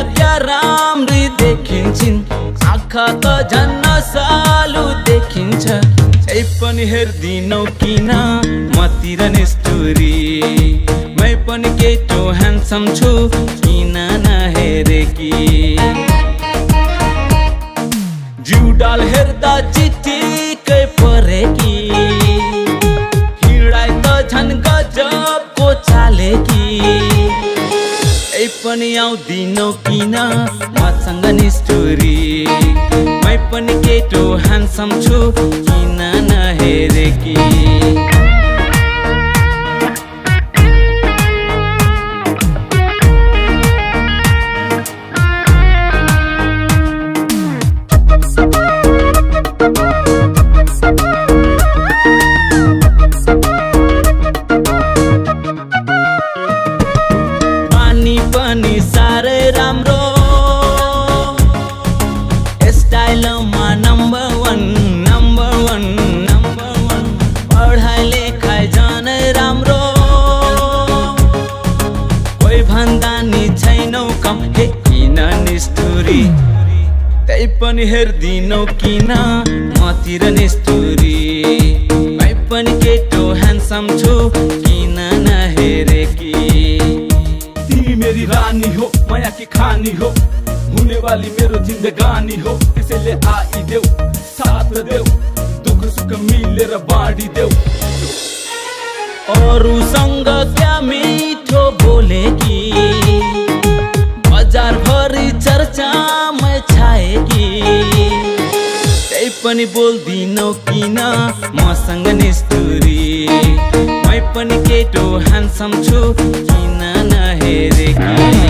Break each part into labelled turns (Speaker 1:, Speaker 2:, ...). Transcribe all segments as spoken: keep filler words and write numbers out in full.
Speaker 1: क्या राम्री देखिन्छन्, आँखा त झन् सालु देखिन्छ। ए पनि हेर्दिनौ किन मतिर निष्ठुरी, मै पनि केटो ह्यान्डसम छु किन नहेरेकी। जिउडाल हेर्दा चिटिकै परेकी, हिँडाइ त झन् गजबको चालेकी। ए पनि आउँदिनौ किन मसँग निष्ठुरी, मै पनि केटो ह्यान्डसम छु किन नहेरेकी। पानी पनि साह्रै राम्रो, स्टाइलमा number one number one number one. पढाइ लेखाइ झनै राम्रो, कोही भन्दा नि छैनौ कम, हे किन निष्ठुरी। त्यही पनि हेर्दिनौ किन मतिर निष्ठुरी, मै पनि केटो ह्यान्डसम छु किन नहेरेकी।
Speaker 2: तिमी मेरी रानी हो, माया की खानी हो, हुने वाली मेरो जिन्दगानी हो। त्यसैले आइदेऊ, साथ देऊ, दुःख सुख मिलेर बाँडिदेऊ।
Speaker 1: अरूसँग क्या मिठो बोलेकी, बजार भरि चर्चामै छाएकी। त्यही पनि बोल्दिनौ किन मसँग निष्ठुरी, मै पनि केटो ह्यान्डसम छु किन नहेरेकी।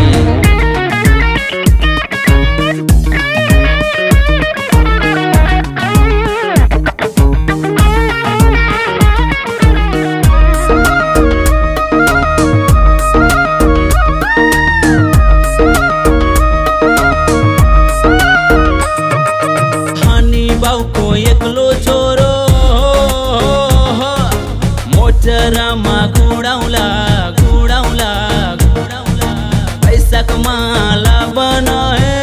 Speaker 1: बाउको एक्लो छोरो, मोटरमा घुडाउला घुडाउला घुडाउला। पैसाको माला बनाए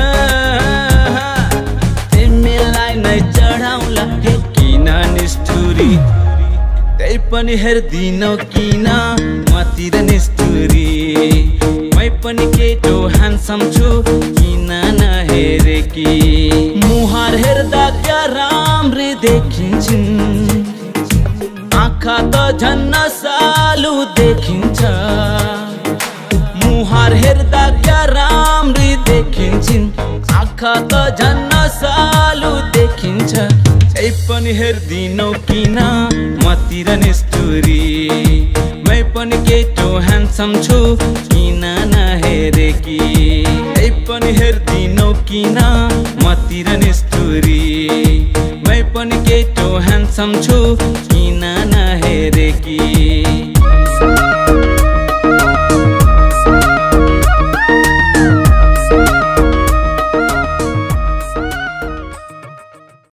Speaker 1: तिमीलाई नै चढाउला, हे किन निष्ठुरी। त्यही पनि हेर्दिनौ किन मतिर निष्ठुरी, मै पनि केटो ह्यान्डसम छु किन नहेरेकी। मुहार हेर्दा क्या राम्री देखिन्छन्, आँखा त झन् सालु देखिन्छ। मुहार हेर्दा क्या राम्री देखिन्छन्, आँखा त झन् सालु देखिन्छ। ए पनि हेर्दिनौ किन मतिर निष्ठुरी, मै पनि केटो ह्यान्डसम छु किन नहेरेकी। ए पनि हेर्दिनौ किन मतिर निष्ठुरी, मै पनि केटो ह्यान्डसम छु किन नहेरेकी।